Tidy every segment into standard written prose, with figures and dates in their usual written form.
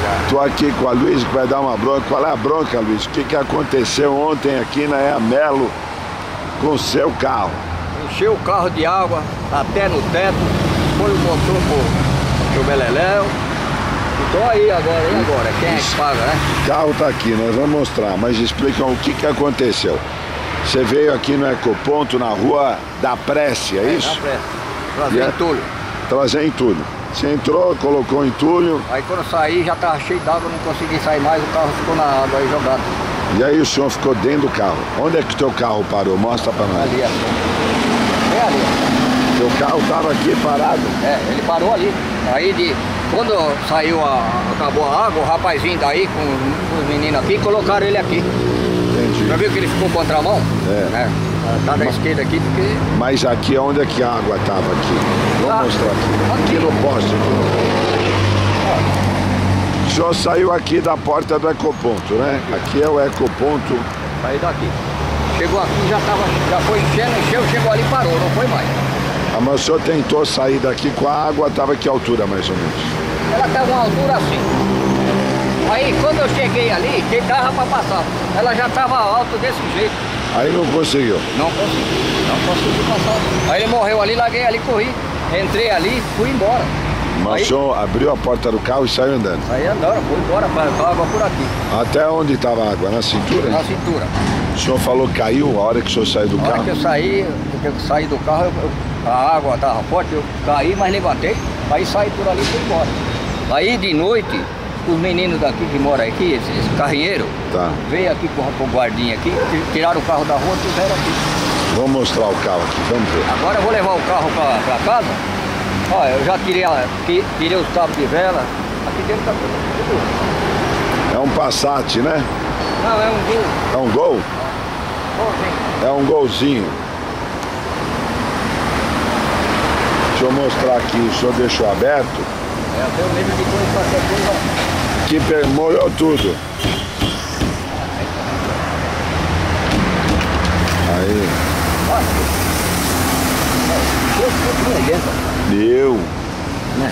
Tô aqui com a Luiz, que vai dar uma bronca. Qual é a bronca, Luiz? O que aconteceu ontem aqui na Eamelo com o seu carro? Encheu o carro de água até no teto, foi o motor pro Beleléu. Estou aí agora, e agora? Quem é que paga, né? O carro tá aqui, nós vamos mostrar, mas explica o que aconteceu. Você veio aqui no Ecoponto, na rua da Prece, é isso? Na Prece, trazer entulho. Trazer entulho. Você entrou, colocou entulho. Aí quando eu saí já estava cheio d'água, não consegui sair mais, o carro ficou na água aí jogado. E aí o senhor ficou dentro do carro. Onde é que teu carro parou? Mostra pra nós. Ali, é ali. Teu carro tava aqui parado? É, ele parou ali. Aí quando saiu, acabou a água, o rapazinho daí com os meninos aqui, colocaram ele aqui. Entendi. Já viu que ele ficou contramão? É. Tá da esquerda aqui porque... Mas aqui, onde é que a água tava aqui? Vou mostrar aqui. Aqui no poste. O senhor saiu aqui da porta do Ecoponto, né? Aqui é o Ecoponto. Saí daqui. Chegou aqui, já foi enchendo, encheu, chegou ali e parou, não foi mais. Ah, mas o senhor tentou sair daqui com a água, tava que altura mais ou menos? Ela estava uma altura assim. Aí quando eu cheguei ali, que dava para passar. Ela já estava alta desse jeito. Aí não conseguiu? Não consegui passar. Aí ele morreu ali, larguei ali, corri. Entrei ali, fui embora. Mas o senhor abriu a porta do carro e saiu andando? Saí andando, fui embora, com a água por aqui. Até onde estava a água? Na cintura? Na cintura. O senhor falou que caiu a hora que o senhor saiu do carro? A hora que eu saí do carro, a água estava forte, eu caí, mas levantei, aí saí por ali e fui embora. Aí de noite, os meninos daqui que moram aqui, esse carrinheiro, veio aqui com o guardinha aqui, tiraram o carro da rua e fizeram aqui. Vamos mostrar o carro aqui, vamos ver. Agora eu vou levar o carro para casa. Ó, eu já tirei os cabos de vela. Aqui dentro tá tudo. É um Passat, né? Não, é um Gol. É um Gol? É um Golzinho. Deixa eu mostrar aqui, o senhor deixou aberto. É, eu tenho medo de coisa qualquer coisa. Que molhou tudo. Aí. Deu. Né?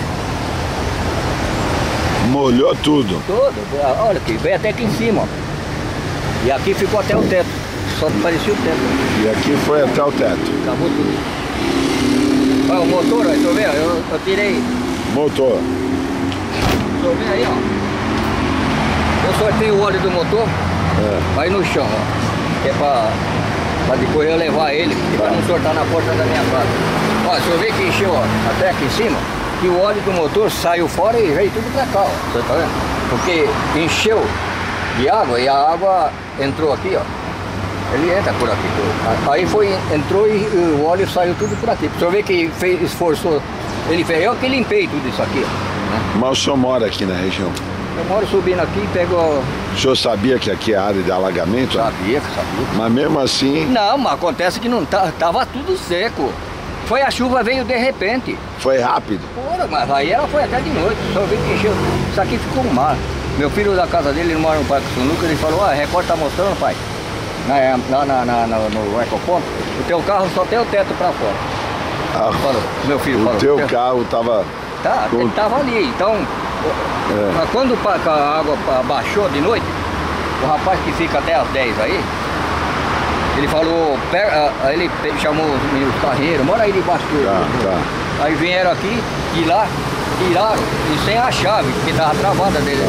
Molhou tudo. Todo. Olha aqui, veio até aqui em cima, ó. E aqui ficou até o teto. Só parecia o teto. E aqui foi até o teto. Acabou tudo. Olha o motor, ó, tô vendo? Eu tirei. Motor. Tô vendo aí, ó. Eu sortei o óleo do motor. Aí no chão, ó. Que é pra depois eu levar ele, pra não sortar na porta da minha casa. Ó, se eu ver que encheu, ó, até aqui em cima, que o óleo do motor saiu fora e veio tudo pra cá, ó. Você tá vendo? Porque encheu de água e a água entrou aqui, ó. Ele entra por aqui. Aí entrou e o óleo saiu tudo por aqui. Pra você ver que esforçou. Ele fez, eu que limpei tudo isso aqui, ó. Né? Mas o senhor mora aqui na região? Eu moro subindo aqui e pego... O senhor sabia que aqui é área de alagamento? Sabia. Mas mesmo assim... Não, mas acontece que não tava tudo seco. Foi a chuva, veio de repente. Foi rápido? Porra, mas aí ela foi até de noite. Só vi que encheu. Isso aqui ficou um mar. Meu filho da casa dele, ele mora no Parque Sunuca, ele falou, a Record tá mostrando, pai. Lá no Ecoponto, o teu carro só tem o teto pra fora. Falou, meu filho falou. O teu carro tava... Ele tava ali, então... Quando a água baixou de noite, o rapaz que fica até as 10 aí, ele falou, ele chamou os meus carreiros, mora aí debaixo do... Aí vieram aqui e lá tiraram, e sem a chave, que tava travada dele.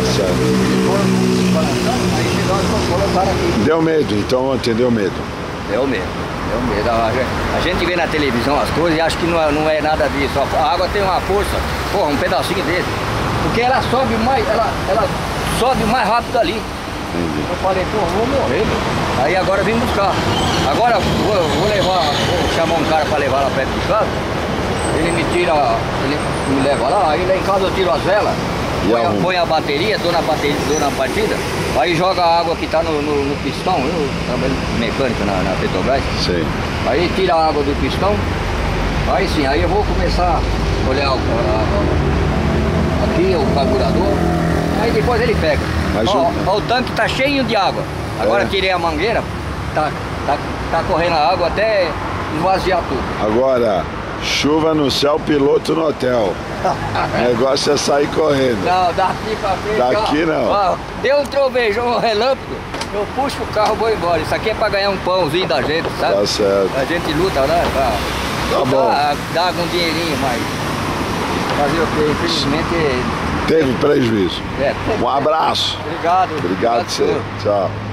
Aí colocaram aqui. Deu medo, então ontem deu medo. Deu medo. A gente vê na televisão as coisas e acha que não é nada disso. A água tem uma força, porra, um pedacinho desse. Porque ela sobe mais rápido ali. Entendi. Eu falei, pô, vou morrer. Aí agora vim buscar. Agora vou chamar um cara para levar lá perto de casa. Ele me leva lá, aí lá em casa eu tiro as velas, põe a bateria, dou na partida, aí joga a água que tá no pistão, eu trabalho mecânico na Petrobras. Sim. Aí tira a água do pistão, aí sim, aí eu vou começar a olhar aqui o carburador, aí depois ele pega. Ó, o tanque tá cheio de água. Agora tirei a mangueira, tá correndo a água até esvaziar tudo. Agora, chuva no céu, piloto no hotel. O negócio é sair correndo. Não, daqui pra frente. Daqui não. Ó, deu um trovejão, um relâmpago, eu puxo o carro e vou embora. Isso aqui é pra ganhar um pãozinho da gente, sabe? Tá certo. A gente luta, né? Tá bom. Dá algum dinheirinho, mas fazer o quê? Infelizmente... Teve prejuízo. É. Um abraço. Obrigado. Obrigado a você. Tchau.